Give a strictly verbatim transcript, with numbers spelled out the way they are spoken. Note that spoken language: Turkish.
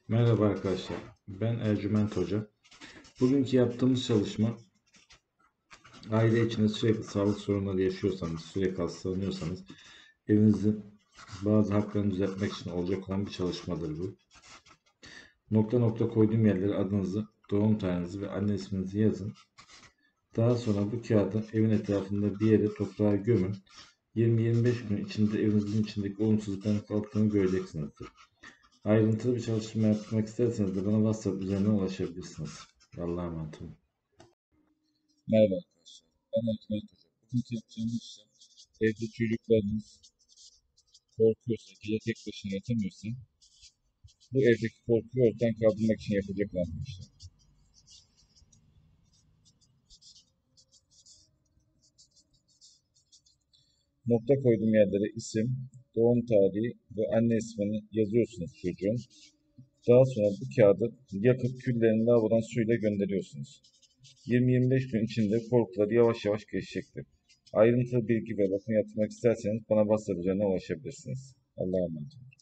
Merhaba arkadaşlar, ben Ercüment Hoca. Bugünkü yaptığımız çalışma, aile içinde sürekli sağlık sorunları yaşıyorsanız, sürekli hastalanıyorsanız, evinizin bazı haklarını düzeltmek için olacak olan bir çalışmadır bu. Nokta nokta koyduğum yerlere adınızı, doğum tarihinizi ve anne isminizi yazın. Daha sonra bu kağıdı evin etrafında bir yere toprağa gömün. yirmi yirmi beş gün içinde evinizin içindeki olumsuzlukların kalktığını göreceksinizdir. Ayrıntılı bir çalışma yapmak isterseniz de bana WhatsApp üzerinden ulaşabilirsiniz. Allah'a emanet olun. Merhaba arkadaşlar. Ben Ercüment Hoca. Bugünkü yapacağımız işlem, evde çocuklarınız korkuyorsa, gece tek başına yatamıyorsa bu evdeki korkuyu ortadan kaldırmak için yapacak olan bir işlem. Nokta koyduğum yerlere isim, doğum tarihi ve anne ismini yazıyorsunuz çocuğun. Daha sonra bu kağıdı yakıp küllerini lavabodan suyla gönderiyorsunuz. yirmi yirmi beş gün içinde korkuları yavaş yavaş geçecektir. Ayrıntılı bilgi ve bakım yapmak isterseniz bana WhatsApp üzerinden ulaşabilirsiniz. Allah'a emanet olun.